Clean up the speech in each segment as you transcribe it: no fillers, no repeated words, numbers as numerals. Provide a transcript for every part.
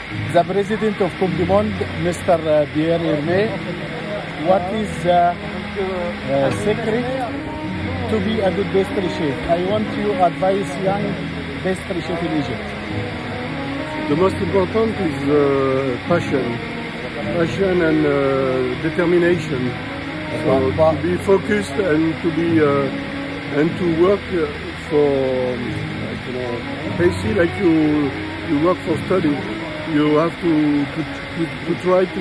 the president of Coupe du Monde, Mr. Pierre Hermé. What is the secret to be a good pastry chef? I want you to advise young pastry chef in Egypt. The most important is passion and determination. So to be focused and to work for pastry like you work for study. You have to try to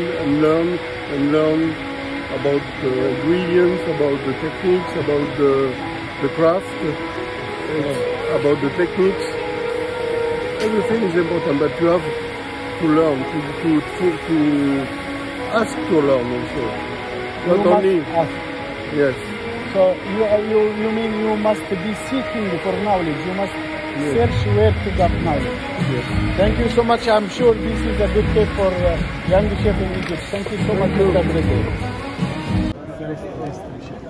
learn about the ingredients, about the techniques, about the craft, about the techniques. Everything is important, but you have to learn, to ask to learn also. Not only ask. Yes. So you mean you must be seeking for knowledge. You must search where to get knowledge. Yes. Thank you so much. I'm sure this is a good tip for young chef in Egypt. Thank you so much, Mr. President. First pastry chef.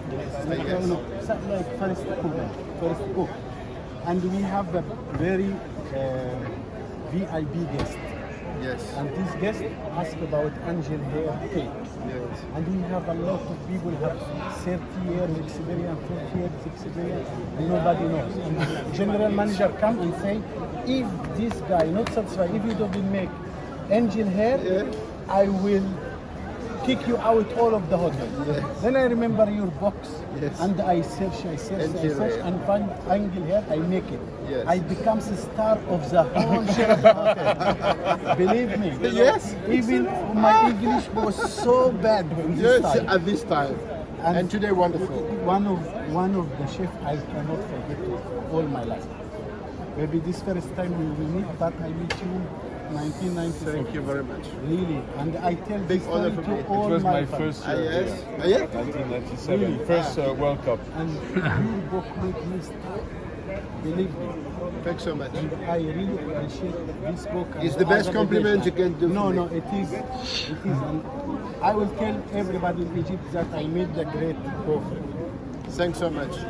First cook. And we have a very VIP guest. Yes. And this guest asked about angel hair cake. Yes. And we have a lot of people have 30 years experience, 40 years experience, and nobody knows. And general manager come and say, if this guy not satisfied, if you don't make angel hair, I will kick you out all of the hotel. Yes. Then I remember your box, and I search, and find angel hair, I make it. Yes. I become the star of the whole Sheraton hotel. Believe me. Yes. Even my English was so bad this time. At this time. And today wonderful. One of the chefs I cannot forget all my life. Maybe this first time we will meet, but I meet you 1994. Thank you very much. Really, and I tell Big this honor story for me. to It all was my family. first Yes. Yeah. 1997, Really? first World Cup. And your book made me start. Believe me. Thanks so much. And I really appreciate this book. It's the best compliment you can do. No, for no, me. it is. And I will tell everybody in Egypt that I made the great coffee. Thanks so much.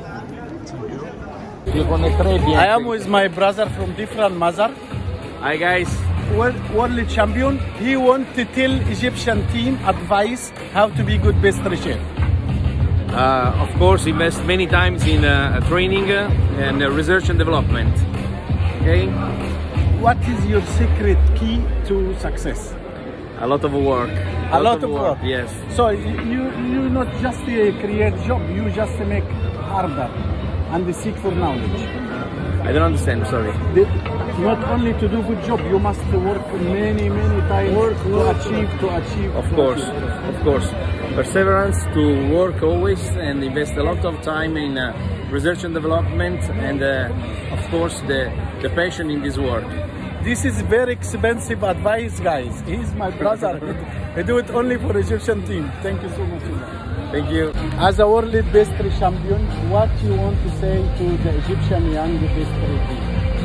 I am with my brother from different mother. Hi guys. World champion. He want to tell Egyptian team advice how to be good pastry chef. Of course, invest many times in training and research and development. Okay. What is your secret key to success? A lot of work. A lot of work. Yes. So you not just create job, you just make harder and seek for knowledge. I don't understand. Sorry. Not only to do good job, you must work many times to achieve. Of course. Perseverance, to work always and invest a lot of time in research and development, and of course the passion in this work. This is very expensive advice, guys. He's my brother. I do it only for Egyptian team. Thank you so much. Thank you. As a world pastry champion, what you want to say to the Egyptian young pastry team?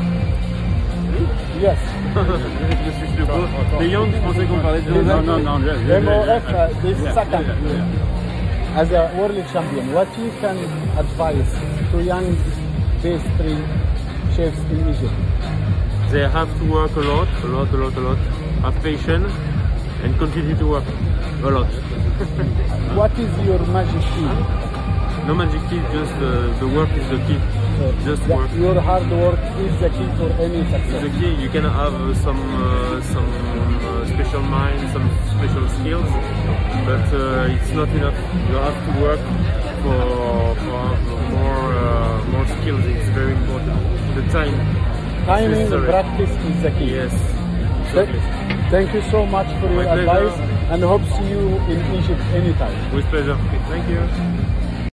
Yes. Les young, je pensais qu'on parlait de... Non. MOF, this second. As a world champion, what you can advise to young pastry chefs in Egypt? They have to work a lot. Have patience and continue to work a lot. What is your magic key? No magic key, just the work is the key. Just work. Your hard work is the key for any success. The key, you can have some special mind, some special skills, but it's not enough. You have to work for more skills. It's very important. The time. Timing and practice is the key. Yes. Exactly. Thank you so much for your advice, and hope to see you in Egypt anytime. With pleasure. Thank you.